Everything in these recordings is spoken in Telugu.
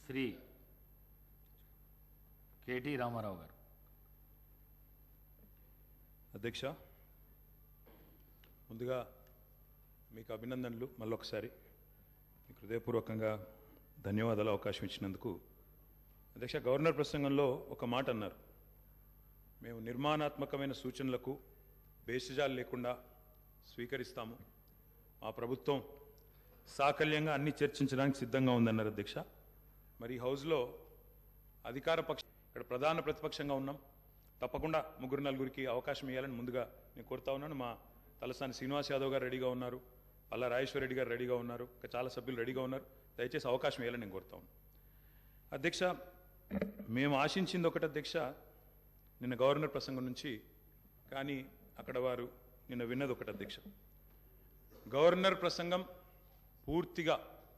శ్రీ కేటీ రామారావు గారు. అధ్యక్ష, ముందుగా మీకు అభినందనలు. మళ్ళొకసారి మీకు హృదయపూర్వకంగా ధన్యవాదాలు అవకాశం ఇచ్చినందుకు. అధ్యక్ష, గవర్నర్ ప్రసంగంలో ఒక మాట అన్నారు, మేము నిర్మాణాత్మకమైన సూచనలకు బేసిజాలు లేకుండా స్వీకరిస్తాము, మా ప్రభుత్వం సాకల్యంగా అన్ని చర్చించడానికి సిద్ధంగా ఉందన్నారు. అధ్యక్ష, మరి ఈ హౌస్లో అధికార పక్షం, ఇక్కడ ప్రధాన ప్రతిపక్షంగా ఉన్నాం, తప్పకుండా ముగ్గురు నలుగురికి అవకాశం ఇవ్వాలని ముందుగా నేను కోరుతా ఉన్నాను. మా తలసాని శ్రీనివాస్ యాదవ్ గారు రెడీగా ఉన్నారు, పల్లా రాజేశ్వర రెడ్డి గారు రెడీగా ఉన్నారు, ఇంకా చాలా సభ్యులు రెడీగా ఉన్నారు. దయచేసి అవకాశం ఇవ్వాలని నేను కోరుతా ఉన్నాను. అధ్యక్ష, మేము ఆశించింది ఒకటి అధ్యక్ష, నిన్న గవర్నర్ ప్రసంగం నుంచి, కానీ అక్కడ వారు నిన్న విన్నది ఒకటి అధ్యక్ష. గవర్నర్ ప్రసంగం పూర్తిగా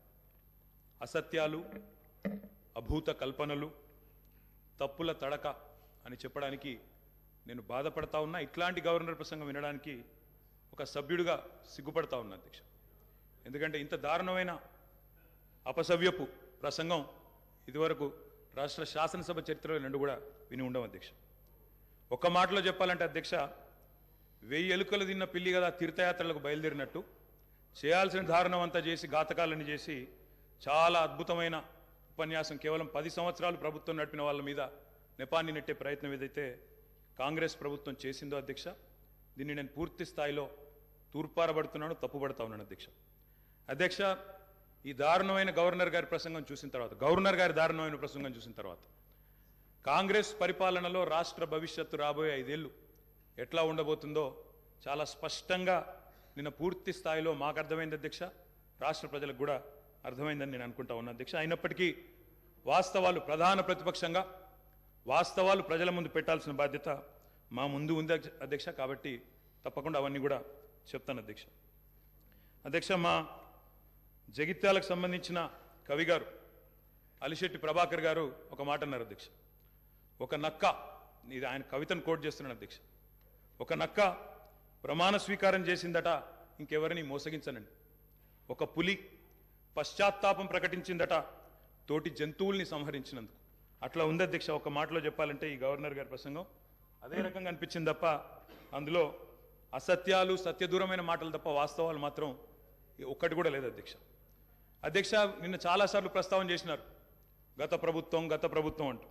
అసత్యాలు, అభూత కల్పనలు, తప్పుల తడక అని చెప్పడానికి నేను బాధపడతా ఉన్నా. ఇట్లాంటి గవర్నర్ ప్రసంగం వినడానికి ఒక సభ్యుడిగా సిగ్గుపడతా ఉన్నా అధ్యక్ష. ఎందుకంటే ఇంత దారుణమైన అపసవ్యపు ప్రసంగం ఇదివరకు రాష్ట్ర శాసనసభ చరిత్రలో రెండు కూడా విని ఉండవు అధ్యక్ష. ఒక్క మాటలో చెప్పాలంటే అధ్యక్ష, 1000 ఎలుకలు తిన్న పిల్లి కదా తీర్థయాత్రలకు బయలుదేరినట్టు చేయాల్సిన దారుణం అంతా చేసి, ఘాతకాలను చేసి, చాలా అద్భుతమైన ఉపన్యాసం, కేవలం 10 సంవత్సరాలు ప్రభుత్వం నడిపిన వాళ్ళ మీద నెపాన్ని నెట్టే ప్రయత్నం ఏదైతే కాంగ్రెస్ ప్రభుత్వం చేసిందో అధ్యక్ష, దీన్ని నేను పూర్తి స్థాయిలో తూర్పారబడుతున్నాను, తప్పుపడతా ఉన్నాను అధ్యక్ష. అధ్యక్ష, ఈ దారుణమైన గవర్నర్ గారి ప్రసంగం చూసిన తర్వాత, గవర్నర్ గారి దారుణమైన ప్రసంగం చూసిన తర్వాత, కాంగ్రెస్ పరిపాలనలో రాష్ట్ర భవిష్యత్తు రాబోయే 5 ఏళ్ళు ఎట్లా ఉండబోతుందో చాలా స్పష్టంగా నిన్న పూర్తి స్థాయిలో మాకు అర్థమైంది అధ్యక్ష, రాష్ట్ర ప్రజలకు కూడా అర్థమైందని నేను అనుకుంటా ఉన్నా అధ్యక్ష. అయినప్పటికీ వాస్తవాలు, ప్రధాన ప్రతిపక్షంగా వాస్తవాలు ప్రజల ముందు పెట్టాల్సిన బాధ్యత మా ముందు ఉంది అధ్యక్ష. కాబట్టి తప్పకుండా అవన్నీ కూడా చెప్తాను అధ్యక్ష. అధ్యక్ష, మా జగిత్యాలకు సంబంధించిన కవి గారు అలిశెట్టి ప్రభాకర్ గారు ఒక మాట అన్నారు అధ్యక్ష. ఒక నక్క, ఇది ఆయన కవితను కోట్ చేస్తున్నాను అధ్యక్ష, ఒక నక్క ప్రమాణ స్వీకారం చేసిందట ఇంకెవరిని మోసగించనండి. ఒక పులి పశ్చాత్తాపం ప్రకటించిందట తోటి జంతువుల్ని సంహరించినందుకు. అట్లా ఉంది అధ్యక్ష. ఒక మాటలో చెప్పాలంటే ఈ గవర్నర్ గారి ప్రసంగం అదే రకంగా అనిపించింది తప్ప అందులో అసత్యాలు, సత్యదూరమైన మాటలు తప్ప వాస్తవాలు మాత్రం ఒక్కటి కూడా లేదు అధ్యక్ష. అధ్యక్ష, నిన్న చాలాసార్లు ప్రస్తావన చేసినారు గత ప్రభుత్వం గత ప్రభుత్వం అంటూ.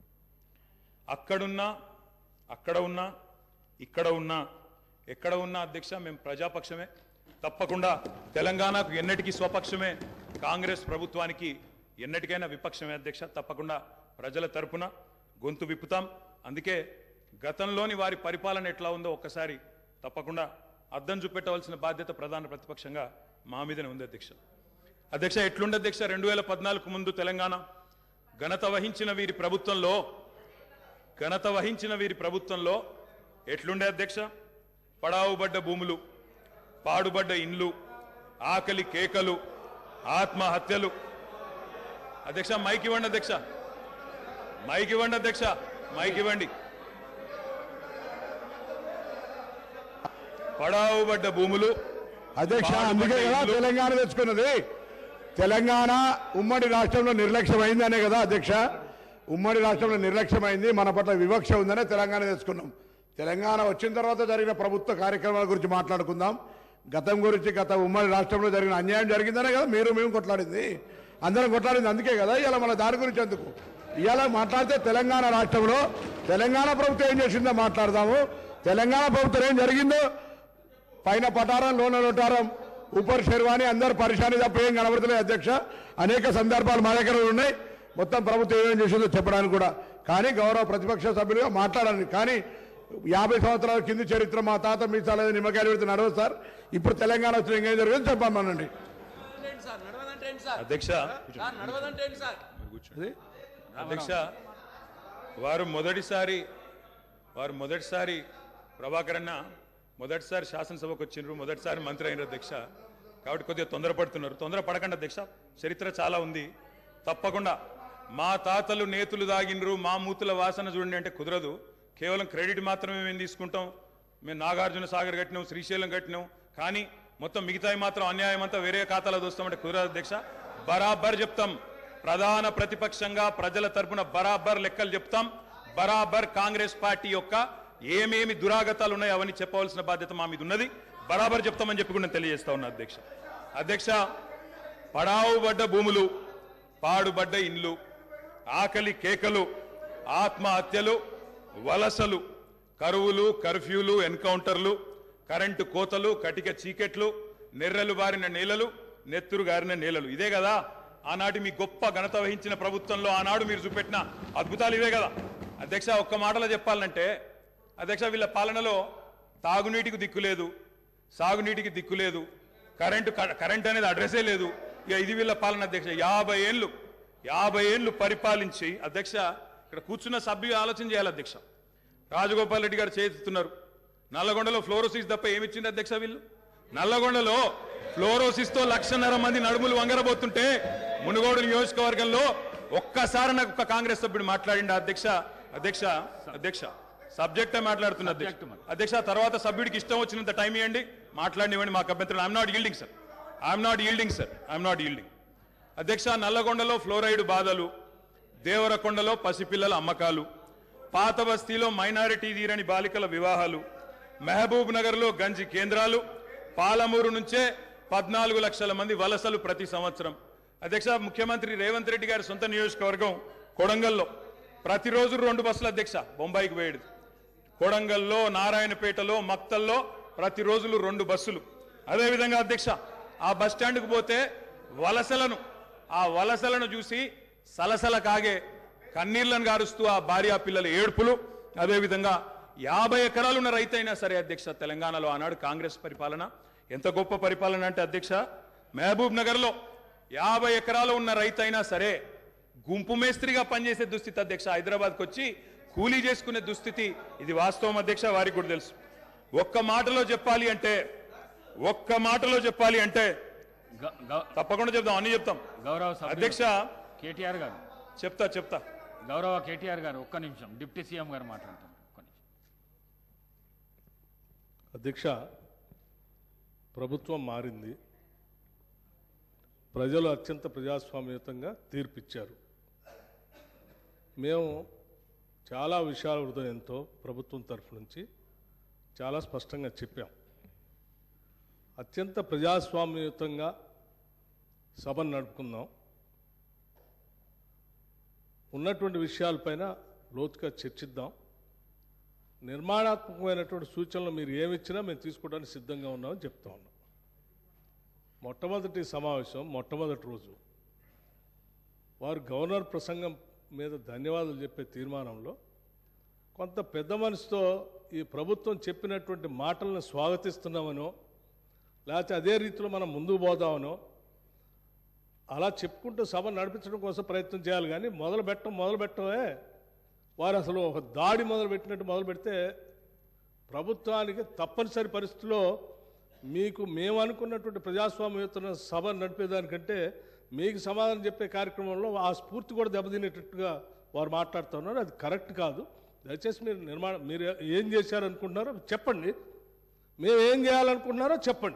అక్కడున్నా, అక్కడ ఉన్నా, ఇక్కడ ఉన్నా, ఎక్కడ ఉన్నా అధ్యక్ష మేము ప్రజాపక్షమే. తప్పకుండా తెలంగాణకు ఎన్నటికీ స్వపక్షమే, కాంగ్రెస్ ప్రభుత్వానికి ఎన్నటికైనా విపక్షమే అధ్యక్ష. తప్పకుండా ప్రజల తరపున గొంతు విప్పుతాం. అందుకే గతంలోని వారి పరిపాలన ఎట్లా ఉందో ఒక్కసారి తప్పకుండా అద్దం చూపెట్టవలసిన బాధ్యత ప్రధాన ప్రతిపక్షంగా మా మీదనే ఉంది అధ్యక్ష. అధ్యక్ష, ఎట్లుండే అధ్యక్ష, 2014 ముందు తెలంగాణ ఘనత వహించిన వీరి ప్రభుత్వంలో ఎట్లుండే అధ్యక్ష? పడావుబడ్డ భూములు, పాడుబడ్డ ఇండ్లు, ఆకలి కేకలు, ఆత్మహత్యలు. అధ్యక్ష, మైక్ ఇవ్వండి అధ్యక్ష, మైక్ ఇవ్వండి అధ్యక్ష, మైక్ ఇవ్వండి. పడావుబడ్డ భూములు అధ్యక్ష, అందుకే కదా తెలంగాణ తెచ్చుకున్నది. తెలంగాణ ఉమ్మడి రాష్ట్రంలో నిర్లక్ష్యమైందనే కదా అధ్యక్ష, ఉమ్మడి రాష్ట్రంలో నిర్లక్ష్యమైంది, మన పట్ల వివక్ష ఉందనే తెలంగాణ తెచ్చుకున్నాం. తెలంగాణ వచ్చిన తర్వాత జరిగిన ప్రభుత్వ కార్యక్రమాల గురించి మాట్లాడుకుందాం. గతం గురించి, గత ఉమ్మడి రాష్ట్రంలో జరిగిన అన్యాయం జరిగిందనే కదా మేము కొట్లాడింది, అందరం కొట్లాడింది. అందుకే కదా ఇవాళ మన దాని గురించి ఎందుకు ఇవాళ మాట్లాడితే, తెలంగాణ రాష్ట్రంలో తెలంగాణ ప్రభుత్వం ఏం చేసిందో మాట్లాడదాము. తెలంగాణ ప్రభుత్వం ఏం జరిగిందో, పైన పటారం, లోన లోటారం, ఊపర్ శర్వాణి, అందరు పరిశాని తప్ప ఏం కనబడుతున్నాయి అధ్యక్ష. అనేక సందర్భాలు మా దగ్గర ఉన్నాయి, మొత్తం ప్రభుత్వం ఏమేం చేసిందో చెప్పడానికి కూడా. కానీ గౌరవ ప్రతిపక్ష సభ్యులుగా మాట్లాడాలి. కానీ 50 సంవత్సరాల కింది చరిత్ర, మా తాత మీసాల నిమ్మకాయలు పెడితే నడవదు సార్. ఇప్పుడు తెలంగాణ వచ్చిన ఇంకేం జరిగింది చెప్పామనండి అధ్యక్ష. అధ్యక్ష, వారు మొదటిసారి ప్రభాకర్ అన్న మొదటిసారి శాసనసభకు వచ్చిండ్రు, మొదటిసారి మంత్రి అయినారు అధ్యక్ష. కాబట్టి కొద్దిగా తొందరపడుతున్నారు. తొందరపడకండి అధ్యక్ష, చరిత్ర చాలా ఉంది. తప్పకుండా మా తాతలు నేతులు దాగినరు, మా మూతుల వాసన చూడండి అంటే కుదరదు. కేవలం క్రెడిట్ మాత్రమే మేము తీసుకుంటాం. మేము నాగార్జున సాగర్ కట్టినాం, శ్రీశైలం కట్టినాం, కానీ మొత్తం మిగతాయి మాత్రం అన్యాయం అంతా వేరే ఖాతాలో దోస్తామంటే కుదరదు అధ్యక్ష. బరాబర్ చెప్తాం, ప్రధాన ప్రతిపక్షంగా ప్రజల తరపున బరాబర్ లెక్కలు చెప్తాం. బరాబర్ కాంగ్రెస్ పార్టీ యొక్క ఏమేమి దురాగతాలు ఉన్నాయో అవన్నీ చెప్పవలసిన బాధ్యత మా మీద ఉన్నది. బరాబర్ చెప్తామని చెప్పి కూడా నేను తెలియజేస్తా ఉన్నా అధ్యక్ష. పడావుబడ్డ భూములు, పాడుబడ్డ ఇండ్లు, ఆకలి కేకలు, ఆత్మహత్యలు, వలసలు, కరువులు, కర్ఫ్యూలు, ఎన్కౌంటర్లు, కరెంటు కోతలు, కటిక చీకట్లు, నెర్రెలు బారిన నేలలు, నెత్తురు గారిన నేలలు. ఇదే కదా ఆనాటి మీ గొప్ప ఘనత వహించిన ప్రభుత్వంలో ఆనాడు మీరు చూపెట్టిన అద్భుతాలు ఇవే కదా అధ్యక్ష. ఒక్క మాటలో చెప్పాలంటే అధ్యక్ష, వీళ్ళ పాలనలో తాగునీటికి దిక్కులేదు, సాగునీటికి దిక్కులేదు, కరెంట్ అనేది అడ్రస్సే లేదు. ఇక ఇది వీళ్ళ పాలన అధ్యక్ష. 50 ఏళ్ళు పరిపాలించి అధ్యక్ష, ఇక్కడ కూర్చున్న సభ్యులు ఆలోచన చేయాలి అధ్యక్ష. రాజగోపాల్ రెడ్డి గారు చేస్తున్నారు. నల్లగొండలో ఫ్లోరోసిస్ తప్ప ఏమిచ్చింది అధ్యక్ష వీళ్ళు? నల్లగొండలో ఫ్లోరోసిస్ తో 1,00,000 మంది నడుములు వంగరబోతుంటే మునుగోడు నియోజకవర్గంలో ఒక్కసారి నాకు ఒక కాంగ్రెస్ సభ్యుడు మాట్లాడిండు అధ్యక్ష. సబ్జెక్టే మాట్లాడుతున్నా అధ్యక్ష. తర్వాత సభ్యుడికి ఇష్టం వచ్చినంత టైం ఇవ్వండి, మాట్లాడినివ్వండి, మాకు అభ్యంతరం. ఐఎమ్ నాట్ ఈల్డింగ్ అధ్యక్ష. నల్లగొండలో ఫ్లోరైడ్ బాధలు, దేవరకొండలో పసిపిల్లల అమ్మకాలు, పాత బస్తీలో మైనారిటీ తీరని బాలికల వివాహాలు, మహబూబ్ నగర్లో గంజి కేంద్రాలు, పాలమూరు నుంచే 14 లక్షల మంది వలసలు ప్రతి సంవత్సరం. అధ్యక్ష, ముఖ్యమంత్రి రేవంత్ రెడ్డి గారి సొంత నియోజకవర్గం కొడంగల్లో ప్రతిరోజు 2 బస్సులు అధ్యక్ష బొంబాయికి పోయేది. కొడంగల్లో, నారాయణపేటలో, మక్తల్లో ప్రతిరోజులు 2 బస్సులు. అదేవిధంగా అధ్యక్ష, ఆ బస్ స్టాండ్కు పోతే ఆ వలసలను చూసి సలసల కాగే కన్నీళ్లను గారుస్తూ ఆ భార్యా పిల్లల ఏడుపులు. అదేవిధంగా 50 ఎకరాలు ఉన్న రైతైనా సరే అధ్యక్ష, తెలంగాణలో ఆనాడు కాంగ్రెస్ పరిపాలన ఎంత గొప్ప పరిపాలన అంటే అధ్యక్ష, మహబూబ్ నగర్లో 50 ఎకరాలు ఉన్న రైతైనా సరే గుంపు మేస్త్రిగా పనిచేసే దుస్థితి అధ్యక్ష. హైదరాబాద్కి వచ్చి కూలీ చేసుకునే దుస్థితి. ఇది వాస్తవం అధ్యక్ష, వారికి కూడా తెలుసు. ఒక్క మాటలో చెప్పాలి అంటే తప్పకుండా చెప్తాం, అన్ని చెప్తాం అధ్యక్ష. కేటీఆర్ గారు చెప్తా గౌరవ కేటీఆర్ గారు ఒక్క నిమిషం, డిప్యూటీ సీఎం గారు మాట్లాడతారు. అధ్యక్ష, ప్రభుత్వం మారింది, ప్రజలు అత్యంత ప్రజాస్వామ్యయుతంగా తీర్పిచ్చారు. మేము చాలా విషయాల హృదయంతో ప్రభుత్వం తరఫు నుంచి చాలా స్పష్టంగా చెప్పాం. అత్యంత ప్రజాస్వామ్యయుతంగా సభను నడుపుకుందాం, ఉన్నటువంటి విషయాలపైన లోతుగా చర్చిద్దాం, నిర్మాణాత్మకమైనటువంటి సూచనలు మీరు ఏమిచ్చినా మేము తీసుకోవడానికి సిద్ధంగా ఉన్నామని చెప్తా ఉన్నాం. మొట్టమొదటి సమావేశం, మొట్టమొదటి రోజు వారు గవర్నర్ ప్రసంగం మీద ధన్యవాదాలు చెప్పే తీర్మానంలో కొంత పెద్ద మనసుతో ఈ ప్రభుత్వం చెప్పినటువంటి మాటలను స్వాగతిస్తున్నామనో, లేకపోతే అదే రీతిలో మనం ముందుకు పోదామనో అలా చెప్పుకుంటూ సభ నడిపించడం కోసం ప్రయత్నం చేయాలి. కానీ మొదలుపెట్టమే వారు అసలు ఒక దాడి మొదలుపెట్టినట్టు మొదలు పెడితే ప్రభుత్వానికి తప్పనిసరి పరిస్థితిలో మీకు మేము అనుకున్నటువంటి ప్రజాస్వామ్యయుత సభ నడిపేదానికంటే మీకు సమాధానం చెప్పే కార్యక్రమంలో ఆ స్ఫూర్తి కూడా దెబ్బతినేటట్టుగా వారు మాట్లాడుతున్నారు. అది కరెక్ట్ కాదు. దయచేసి మీరు ఏం చేశారనుకుంటున్నారో చెప్పండి, మేము ఏం చేయాలనుకుంటున్నారో చెప్పండి.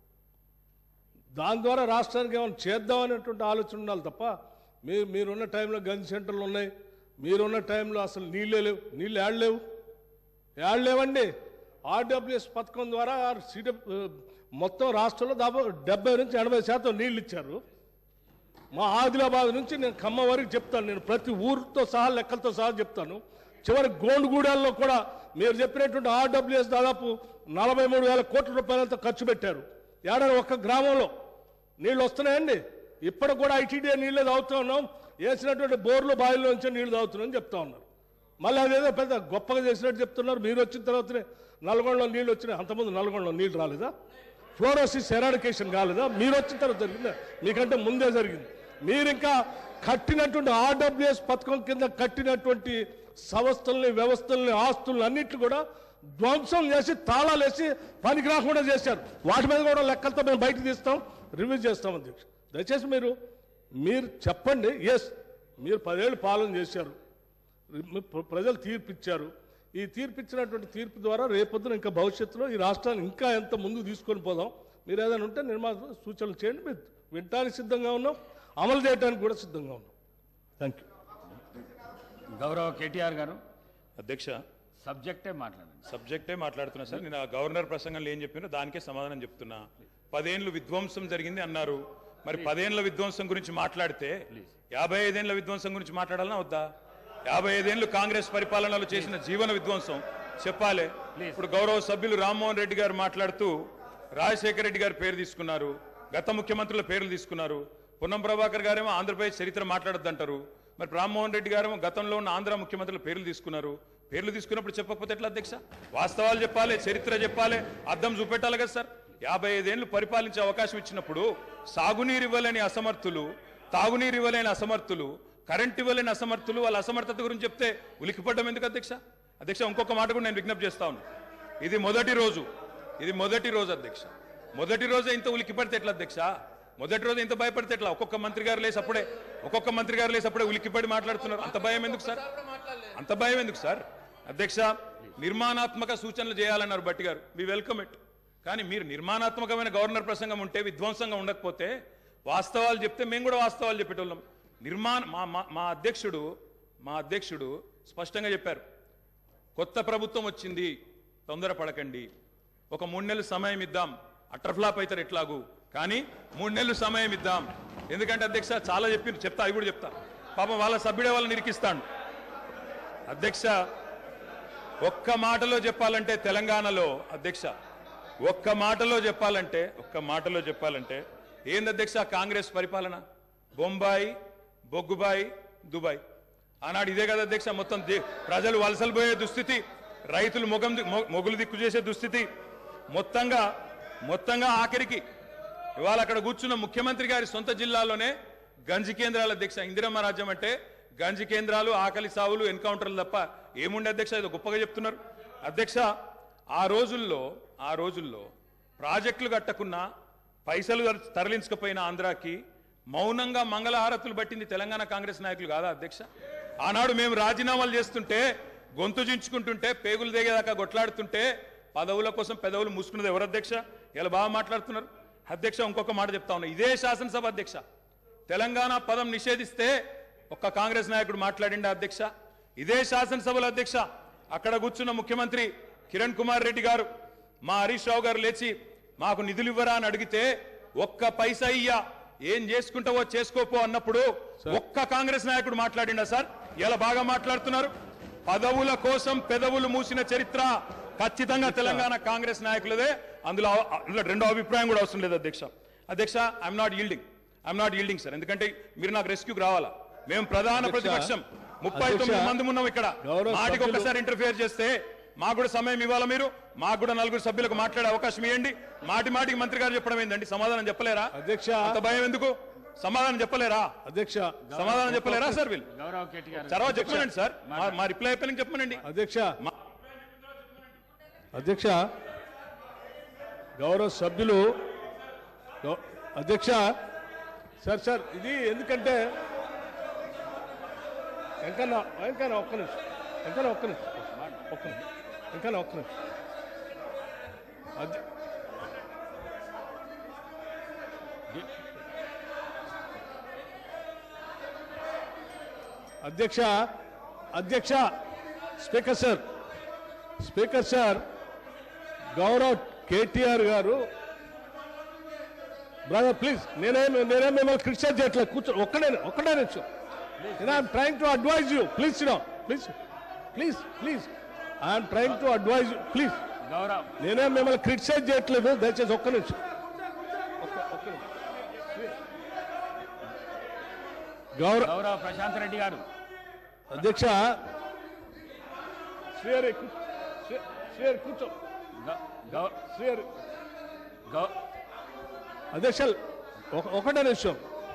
దాని ద్వారా రాష్ట్రానికి ఏమైనా చేద్దామనేటువంటి ఆలోచన ఉండాలి తప్ప మీరున్న టైంలో గన్ సెంటర్లు ఉన్నాయి, మీరున్న టైంలో అసలు నీళ్ళే లేవు. నీళ్ళు ఏడలేవండి. ఆర్డబ్ల్యూఎస్ పథకం ద్వారా మొత్తం రాష్ట్రంలో దాదాపు 70 నుంచి 80% నీళ్ళు ఇచ్చారు. మా ఆదిలాబాద్ నుంచి నేను ఖమ్మం వరకు చెప్తాను, నేను ప్రతి ఊరితో సహా లెక్కలతో సహా చెప్తాను. చివరి గోండుగూడల్లో కూడా మీరు చెప్పినటువంటి ఆర్డబ్ల్యూఎస్ దాదాపు 43,000 కోట్ల రూపాయలతో ఖర్చు పెట్టారు. ఏడాది ఒక్క గ్రామంలో నీళ్ళు వస్తున్నాయండి. ఇప్పటికి కూడా ఐటీడీ నీళ్ళే తాగుతూ ఉన్నాం, వేసినటువంటి బోర్లు బావిలో నుంచి నీళ్లు తాగుతున్నామని చెప్తా ఉన్నారు. మళ్ళీ అదేదో పెద్ద గొప్పగా చేసినట్టు చెప్తున్నారు. మీరు వచ్చిన తర్వాతనే నల్గొండలో నీళ్ళు వచ్చినాయి. అంతకుముందు నల్గొండలో నీళ్ళు రాలేదా? ఫ్లోరోసిస్ ఎరాడికేషన్ కాలేదా? మీరు వచ్చిన తర్వాత జరిగిందా? మీకంటే ముందే జరిగింది. మీరు ఇంకా కట్టినటువంటి ఆర్డబ్ల్యూఎస్ పథకం కింద కట్టినటువంటి సంస్థల్ని, వ్యవస్థల్ని, ఆస్తుల్ని అన్నిట్లు కూడా ధ్వంసం చేసి తాళాలు వేసి పనికి రాకుండా చేశారు. వాటి మీద కూడా లెక్కలతో మేము బయటకు తీస్తాం, రివ్యూ చేస్తాం. అధ్యక్ష, దయచేసి మీరు చెప్పండి. మీరు 10 ఏళ్ళు పాలన చేశారు, ప్రజలు తీర్పిచ్చారు. ఈ తీర్పిచ్చినటువంటి తీర్పు ద్వారా రేపొద్దున ఇంకా భవిష్యత్తులో ఈ రాష్ట్రాన్ని ఇంకా ఎంత ముందుకు తీసుకొని పోదాం మీరు ఏదైనా ఉంటే నిర్మాణ సూచనలు చేయండి, మీరు వినటానికి సిద్ధంగా ఉన్నాం, అమలు చేయడానికి కూడా సిద్ధంగా ఉన్నాం. Thank you. గౌరవ కేటీఆర్ గారు అధ్యక్ష, సబ్జెక్టే మాట్లాడండి. సబ్జెక్టే మాట్లాడుతున్నా సార్. నేను ఆ గవర్నర్ ప్రసంగంలో ఏం చెప్పినో దానికే సమాధానం చెప్తున్నా. 10 ఏళ్ళు విధ్వంసం జరిగింది అన్నారు. మరి 10 ఏళ్ల విధ్వంసం గురించి మాట్లాడితే 55 ఏళ్ల విధ్వంసం గురించి మాట్లాడాలన్నా వద్దా? 55 ఏళ్లు కాంగ్రెస్ పరిపాలనలో చేసిన జీవన విధ్వంసం చెప్పాలి. ఇప్పుడు గౌరవ సభ్యులు రామ్మోహన్ రెడ్డి గారు మాట్లాడుతూ రాజశేఖర రెడ్డి గారి పేరు తీసుకున్నారు, గత ముఖ్యమంత్రుల పేర్లు తీసుకున్నారు. పొన్నం ప్రభాకర్ గారేమో ఆంధ్రప్రదేశ్ చరిత్ర మాట్లాడొద్దంటారు. మరి రామ్మోహన్ రెడ్డి గారేమో గతంలో ఉన్న ఆంధ్ర ముఖ్యమంత్రుల పేర్లు తీసుకున్నారు. పేర్లు తీసుకున్నప్పుడు చెప్పకపోతే ఎట్లా అధ్యక్ష? వాస్తవాలు చెప్పాలి, చరిత్ర చెప్పాలి, అర్థం చూపెట్టాలి కదా సార్. 55 ఏళ్లు పరిపాలించే అవకాశం ఇచ్చినప్పుడు సాగునీరు ఇవ్వలేని అసమర్థులు, తాగునీరు ఇవ్వలేని అసమర్థులు, కరెంట్ ఇవ్వలేని అసమర్థులు, వాళ్ళ అసమర్థత గురించి చెప్తే ఉలికిపడ్డం ఎందుకు అధ్యక్ష? అధ్యక్ష, ఇంకొక మాట కూడా నేను విజ్ఞప్తి చేస్తా ఉన్నాను. ఇది మొదటి రోజు అధ్యక్ష. మొదటి రోజే ఇంత ఉలికిపడితే ఎట్లా అధ్యక్ష? మొదటి రోజు ఇంత భయపడితే ఎట్లా? ఒక్కొక్క మంత్రి గారు లేసి అప్పుడే ఉలికిపడి మాట్లాడుతున్నారు. అంత భయం ఎందుకు సార్? అంత భయం ఎందుకు సార్? అధ్యక్ష, నిర్మాణాత్మక సూచనలు చేయాలన్నారు భట్టి గారు, వి వెల్కమ్ ఇట్. కానీ మీరు నిర్మాణాత్మకమైన గవర్నర్ ప్రసంగం ఉంటే, విధ్వంసంగా ఉండకపోతే, వాస్తవాలు చెప్తే మేము కూడా వాస్తవాలు చెప్పేటోళ్ళం. మా అధ్యక్షుడు స్పష్టంగా చెప్పారు, కొత్త ప్రభుత్వం వచ్చింది, తొందరపడకండి, ఒక 3 నెలలు సమయం ఇద్దాం, అట్రఫ్లాప్ అవుతారు ఎట్లాగూ, కానీ 3 నెలలు సమయం ఇద్దాం. ఎందుకంటే అధ్యక్ష చాలా చెప్తా, అవి కూడా చెప్తా. పాపం వాళ్ళ సభ్యుడే వాళ్ళని నిరికిస్తాడు. అధ్యక్ష, ఒక్క మాటలో చెప్పాలంటే తెలంగాణలో అధ్యక్ష, ఒక్క మాటలో చెప్పాలంటే ఏంది అధ్యక్ష కాంగ్రెస్ పరిపాలన? బొంబాయి, బొగ్గుబాయి, దుబాయ్. ఆనాడు ఇదే కదా అధ్యక్ష. మొత్తం ప్రజలు వలసలు పోయే దుస్థితి, రైతులు మొగులు దిక్కు చేసే దుస్థితి, మొత్తంగా ఆఖరికి ఇవాళ అక్కడ కూర్చున్న ముఖ్యమంత్రి గారి సొంత జిల్లాలోనే గంజి కేంద్రాలు అధ్యక్ష. ఇందిరమ్మ రాజ్యం అంటే గంజి కేంద్రాలు, ఆకలి సావులు, ఎన్కౌంటర్లు తప్ప ఏముండే అధ్యక్ష? ఇది గొప్పగా చెప్తున్నారు అధ్యక్ష. ఆ రోజుల్లో ప్రాజెక్టులు కట్టకున్నా, పైసలు తరలించకపోయినా ఆంధ్రాకి మౌనంగా మంగళహారతులు పట్టింది తెలంగాణ కాంగ్రెస్ నాయకులు కాదా అధ్యక్ష? ఆనాడు మేము రాజీనామాలు చేస్తుంటే, గొంతు చించుకుంటుంటే, పేగులు దిగేదాకా కొట్లాడుతుంటే, పదవుల కోసం పెదవులు మూసుకున్నది ఎవరు అధ్యక్ష? ఇలా బాగా మాట్లాడుతున్నారు అధ్యక్ష. ఇంకొక మాట చెప్తా ఉన్నా, ఇదే శాసనసభ అధ్యక్ష, తెలంగాణ పదం నిషేధిస్తే ఒక్క కాంగ్రెస్ నాయకుడు మాట్లాడిండా అధ్యక్ష? ఇదే శాసనసభలో అధ్యక్ష, అక్కడ కూర్చున్న ముఖ్యమంత్రి కిరణ్ కుమార్ రెడ్డి గారు, మా హరీష్ రావు గారు లేచి మాకు నిధులు ఇవ్వరా అని అడిగితే, ఒక్క పైసా ఇయ్యా, ఏం చేసుకుంటావో చేసుకోపో అన్నప్పుడు ఒక్క కాంగ్రెస్ నాయకుడు మాట్లాడిండా సార్? ఇలా బాగా మాట్లాడుతున్నారు. పదవుల కోసం పెదవులు మూసిన చరిత్ర ఖచ్చితంగా తెలంగాణ కాంగ్రెస్ నాయకులదే. అందులో రెండో అభిప్రాయం కూడా అవసరం లేదు అధ్యక్ష. I'm not yielding sir. ఎందుకంటే మీరు నాకు రెస్క్యూకి రావాలా. మేము ప్రధాన ప్రతిపక్షం, 39 మంది ఉన్నాం ఇక్కడ. మాటికి ఒక్కసారి ఇంటర్ఫియర్ చేస్తే మాకు కూడా సమయం ఇవ్వాలా. మీరు మాకు కూడా 4 సభ్యులకు మాట్లాడే అవకాశం ఇవ్వండి. మాటికి మంత్రి గారు చెప్పడం ఏంటండి? సమాధానం చెప్పలేరా అధ్యక్ష? అంత భయం ఎందుకు? సమాధానం చెప్పలేరా అధ్యక్ష? సమాధానం చెప్పలేరా సార్? వీళ్ళు గౌరవ కేటీఆర్ తర్వాత చెప్పమనండి సార్, మా రిప్లై అయిపోయి చెప్పమనండి అధ్యక్ష. గౌరవ సభ్యులు అధ్యక్ష, సార్ ఇది ఎందుకంటే ఒక్క నిమిషం అధ్యక్ష, స్పీకర్ సార్, గౌరవ్ కేటీఆర్ గారు, బ్రదర్ ప్లీజ్, నేనేం మిమ్మల్ని క్రిటిసైజ్ చేయట్లేదు, కూర్చో, ఒక్కడే నిమిషం. I'm trying to advise you, please I'm trying to advise you, please. నేనేం మిమ్మల్ని క్రిటిసైజ్ చేయట్లేదు, దయచేసి ఒక్క నిమిషం. గౌరవ ప్రశాంత్ రెడ్డి గారు అధ్యక్ష, కూర్చో. అధ్యక్ష ఒకటే నిమిషం.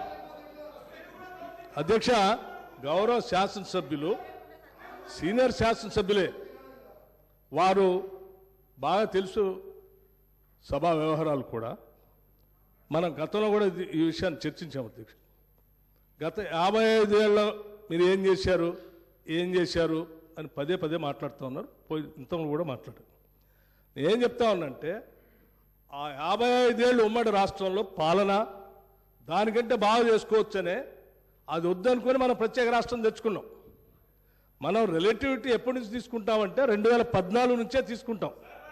అధ్యక్ష, గౌరవ శాసనసభ్యులు సీనియర్ శాసనసభ్యులే, వారు బాగా తెలుసు సభా వ్యవహారాలు కూడా. మనం గతంలో కూడా ఈ విషయాన్ని చర్చించాము అధ్యక్ష. గత 55 ఏళ్ళలో మీరు ఏం చేశారు అని పదే మాట్లాడుతూ ఉన్నారు. ఇంతలో కూడా మాట్లాడారు. నేను ఏం చెప్తా ఉన్నానంటే, ఆ 55 ఏళ్ళు ఉమ్మడి రాష్ట్రంలో పాలన దానికంటే బాగా చేసుకోవచ్చనే అది వద్దనుకొని మనం ప్రత్యేక రాష్ట్రం తెచ్చుకున్నాం. మనం రిలేటివిటీ ఎప్పటి నుంచి తీసుకుంటామంటే 2014 నుంచే తీసుకుంటాం.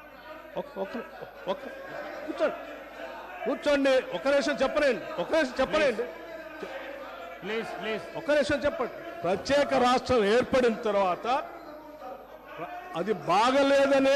కూర్చోండి ఒక నిమిషం చెప్పలేండి ప్లీజ్ ఒక నిమిషం చెప్పండి. ప్రత్యేక రాష్ట్రం ఏర్పడిన తర్వాత అది బాగలేదనే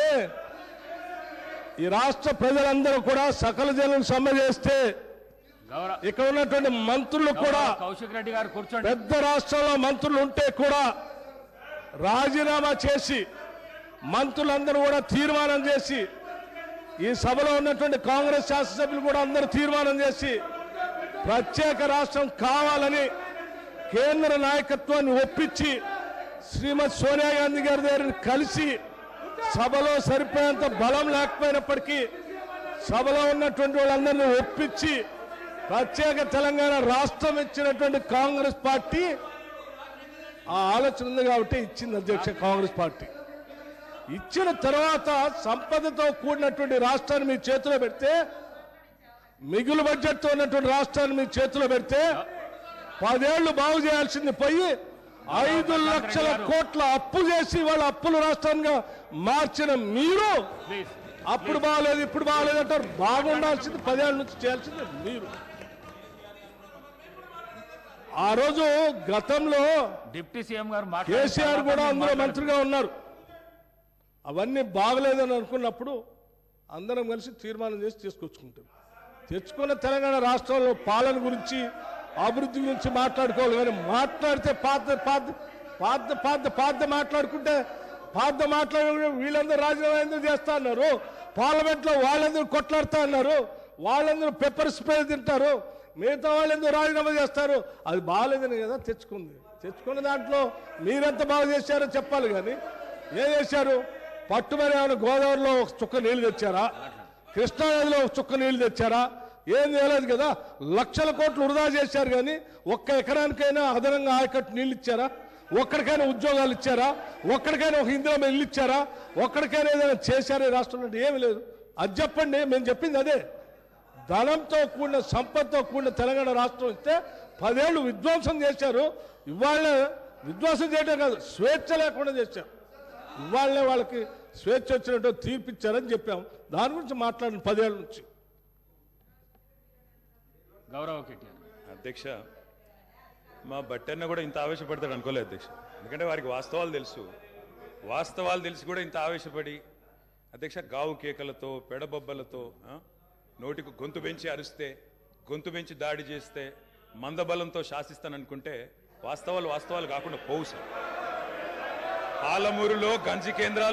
ఈ రాష్ట్ర ప్రజలందరూ కూడా సకల జనం సమ్మె చేస్తే ఇక్కడ ఉన్నటువంటి మంత్రులు కూడా కౌశిక్ రెడ్డి గారు కూర్చోండి. పెద్ద రాష్ట్రంలో మంత్రులు ఉంటే కూడా రాజీనామా చేసి మంత్రులందరూ కూడా తీర్మానం చేసి ఈ సభలో ఉన్నటువంటి కాంగ్రెస్ శాసనసభ్యులు కూడా అందరూ తీర్మానం చేసి ప్రత్యేక రాష్ట్రం కావాలని కేంద్ర నాయకత్వాన్ని ఒప్పించి శ్రీమతి సోనియా గాంధీ గారి దగ్గర కలిసి సభలో సరిపోయేంత బలం లేకపోయినప్పటికీ సభలో ఉన్నటువంటి వాళ్ళందరినీ ఒప్పించి ప్రత్యేక తెలంగాణ రాష్ట్రం ఇచ్చినటువంటి కాంగ్రెస్ పార్టీ ఆ ఆలోచన ఉంది కాబట్టి ఇచ్చింది అధ్యక్ష. కాంగ్రెస్ పార్టీ ఇచ్చిన తర్వాత సంపదతో కూడినటువంటి రాష్ట్రాన్ని మీ చేతిలో పెడితే, మిగులు బడ్జెట్తో ఉన్నటువంటి రాష్ట్రాన్ని మీ చేతిలో పెడితే 10 ఏళ్లు బాగు చేయాల్సింది పోయి 5 లక్షల కోట్ల అప్పు చేసి వాళ్ళ అప్పుల రాష్ట్రంగా మార్చిన మీరు అప్పుడు బాగలేదు ఇప్పుడు బాగలేదు అంటారు. బాగుండాల్సింది 10 ఏళ్ల నుంచి చేయాల్సింది మీరు. ఆ రోజు గతంలో డిప్యూటీ సీఎం గారు కేసీఆర్ కూడా అందులో మంత్రిగా ఉన్నారు. అవన్నీ బాగలేదని అనుకున్నప్పుడు అందరం కలిసి తీర్మానం చేసి తెచ్చుకున్న తెలంగాణ రాష్ట్రంలో పాలన గురించి అభివృద్ధి గురించి మాట్లాడుకోవాలి. కానీ మాట్లాడితే మాట్లాడుకుంటే వీళ్ళందరూ రాజీనామా ఎందుకు చేస్తా అన్నారు, పార్లమెంట్లో వాళ్ళందరూ కొట్లాడుతా అన్నారు, వాళ్ళందరూ పెప్పర్ స్ప్రే తింటారు, మిగతా వాళ్ళు ఎందుకు రాజీనామా చేస్తారు. అది బాగాలేదని కదా తెచ్చుకున్న దాంట్లో మీరెంత బాగా చేశారో చెప్పాలి. కానీ ఏం చేశారు? పట్టుమని ఏమైనా గోదావరిలో ఒక చుక్క నీళ్లు తెచ్చారా, కృష్ణానదిలో ఒక చుక్క నీళ్లు తెచ్చారా? ఏం చేయలేదు కదా. లక్షల కోట్లు వృధా చేశారు. కానీ ఒక్క ఎకరానికైనా అదనంగా ఆయకట్టు నీళ్ళు ఇచ్చారా? ఒక్కడికైనా ఉద్యోగాలు ఇచ్చారా? ఒక్కడికైనా ఒక ఇందిరా ఇల్లు ఇచ్చారా? ఒక్కడికైనా ఏదైనా చేశారా ఈ రాష్ట్రంలో? ఏమి లేదు. అది చెప్పండి. మేము చెప్పింది అదే. ధనంతో కూడిన సంపదతో కూడిన తెలంగాణ రాష్ట్రం ఇస్తే 10 ఏళ్ళు విధ్వంసం చేశారు. ఇవాళ విధ్వంసం చేయడం కాదు, స్వేచ్ఛ లేకుండా చేశారు. ఇవాళనే వాళ్ళకి స్వేచ్ఛ వచ్చినట్టు తీర్పిచ్చారని చెప్పాం. దాని గురించి మాట్లాడిన 10 ఏళ్ళ నుంచి. గౌరవ కేటీఆర్ అధ్యక్ష, మా బట్టన్న కూడా ఇంత ఆవేశపడతాడు అనుకోలేదు అధ్యక్ష. ఎందుకంటే వారికి వాస్తవాలు తెలిసి కూడా ఇంత ఆవేశపడి అధ్యక్ష గావు కేకలతో పెడబొబ్బలతో నోటికి గొంతు పెంచి అరిస్తే, గొంతు పెంచి దాడి చేస్తే, మందబలంతో శాసిస్తాననుకుంటే వాస్తవాలు కాకుండా పోవు సార్. పాలమూరులో గంజి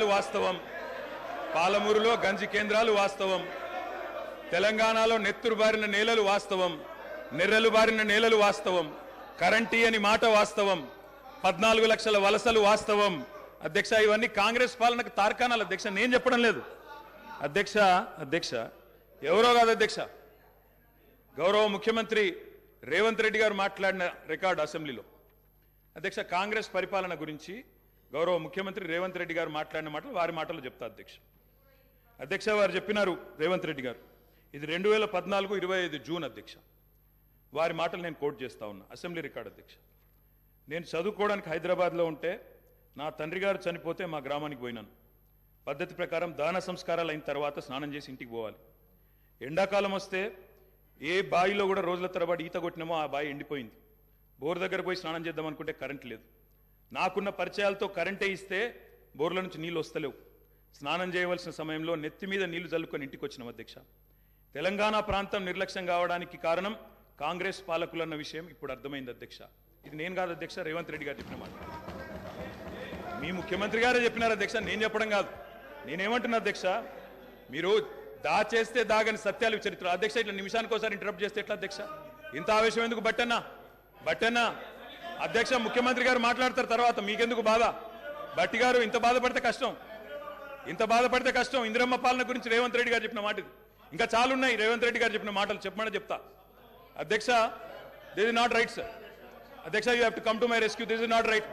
కేంద్రాలు వాస్తవం, తెలంగాణలో నెత్తురు బారిన నేలలు వాస్తవం, నెర్రెలు బారిన నేలలు వాస్తవం, కరెంటీ అని మాట వాస్తవం, 14 లక్షల వలసలు వాస్తవం. అధ్యక్ష, ఇవన్నీ కాంగ్రెస్ పాలనకు తార్కాణాలు అధ్యక్ష, నేను చెప్పడం లేదు అధ్యక్ష. ఎవరో కాదు అధ్యక్ష, గౌరవ ముఖ్యమంత్రి రేవంత్ రెడ్డి గారు మాట్లాడిన రికార్డు అసెంబ్లీలో అధ్యక్ష, కాంగ్రెస్ పరిపాలన గురించి గౌరవ ముఖ్యమంత్రి రేవంత్ రెడ్డి గారు మాట్లాడిన మాటలు వారి మాటలు చెప్తా అధ్యక్ష. వారు చెప్పినారు రేవంత్ రెడ్డి గారు, ఇది 2014 25 జూన్ అధ్యక్ష. వారి మాటలు నేను కోట్ చేస్తా ఉన్నా, అసెంబ్లీ రికార్డు అధ్యక్ష. నేను చదువుకోవడానికి హైదరాబాద్లో ఉంటే నా తండ్రి గారు చనిపోతే మా గ్రామానికి పోయినాను. పద్ధతి ప్రకారం దాన సంస్కారాలు అయిన తర్వాత స్నానం చేసి ఇంటికి పోవాలి. ఎండాకాలం వస్తే ఏ బావిలో కూడా రోజుల తరబడి ఈత కొట్టినామో ఆ బావి ఎండిపోయింది. బోర్ దగ్గర పోయి స్నానం చేద్దాం అనుకుంటే కరెంట్ లేదు. నాకున్న పరిచయాలతో కరెంటే ఇస్తే బోర్ల నుంచి నీళ్ళు వస్తలేవు. స్నానం చేయవలసిన సమయంలో నెత్తి మీద నీళ్లు చల్లుకొని ఇంటికి వచ్చినాం అధ్యక్ష. తెలంగాణ ప్రాంతం నిర్లక్ష్యం కావడానికి కారణం కాంగ్రెస్ పాలకులన్న విషయం ఇప్పుడు అర్థమైంది అధ్యక్ష. ఇది నేను కాదు అధ్యక్ష, రేవంత్ రెడ్డి గారు చెప్పిన మాట. మీ ముఖ్యమంత్రి గారే చెప్పినారు అధ్యక్ష, నేను చెప్పడం కాదు. నేనేమంటున్నా అధ్యక్ష, మీరు దాచేస్తే దాగని సత్యాలు చరిత్ర అధ్యక్ష. ఇట్లా నిమిషానికి ఒకసారి ఇంటరప్ట్ చేస్తే ఎట్లా అధ్యక్ష? ఇంత ఆవేశం ఎందుకు? బట్టన్నా అధ్యక్ష, ముఖ్యమంత్రి గారు మాట్లాడతారు తర్వాత, మీకెందుకు బాధ? బట్టి గారు ఇంత బాధపడితే కష్టం. ఇందిరమ్మ పాలన గురించి రేవంత్ రెడ్డి గారు చెప్పిన మాట ఇది. ఇంకా చాలున్నాయి రేవంత్ రెడ్డి గారు చెప్పిన మాటలు చెప్పమని చెప్తా అధ్యక్ష. This is not right sir అధ్యక్ష, you have to come to my rescue. This is not right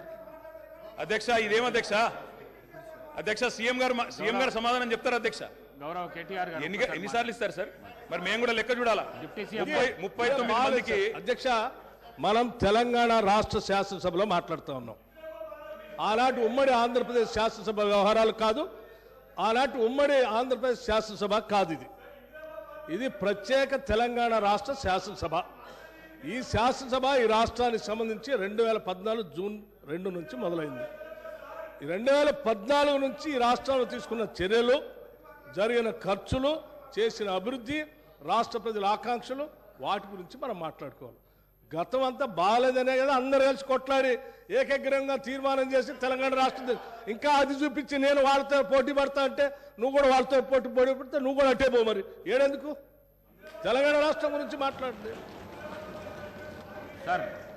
అధ్యక్ష. ఇదేం అధ్యక్ష? సీఎం గారు సమాధానం చెప్తారు అధ్యక్ష. గౌరవ కేటీఆర్ గారు ఎన్నిసార్లు ఇస్తారు సార్? మరి మేము కూడా లెక్క చూడాలా? డిప్యూటీ సీఎం 39 మందికి అధ్యక్ష, మనం తెలంగాణ రాష్ట్ర శాసనసభలో మాట్లాడుతూ ఉన్నాం. ఆనాటి ఉమ్మడి ఆంధ్రప్రదేశ్ శాసనసభ వ్యవహారాలు కాదు, ఆనాటి ఉమ్మడి ఆంధ్రప్రదేశ్ శాసనసభ కాదు. ఇది ప్రత్యేక తెలంగాణ రాష్ట్ర శాసనసభ. ఈ శాసనసభ ఈ రాష్ట్రానికి సంబంధించి 2014 జూన్ 2 నుంచి మొదలైంది. ఈ 2014 నుంచి ఈ రాష్ట్రంలో తీసుకున్న చర్యలు, జరిగిన ఖర్చులు, చేసిన అభివృద్ధి, రాష్ట్ర ప్రజల ఆకాంక్షలు, వాటి గురించి మనం మాట్లాడుకోవాలి. గతం అంతా బాగాలేదనే కదా అందరు కలిసి కొట్లాడి ఏకగ్రీవంగా తీర్మానం చేసి తెలంగాణ రాష్ట్రం ఇంకా అది చూపించి నేను వాళ్ళతో పోటీ పడతా అంటే నువ్వు కూడా వాళ్ళతో పోటీ పడితే నువ్వు కూడా అట్టే పో. మరి ఏడెందుకు తెలంగాణ రాష్ట్రం గురించి మాట్లాడితే సార్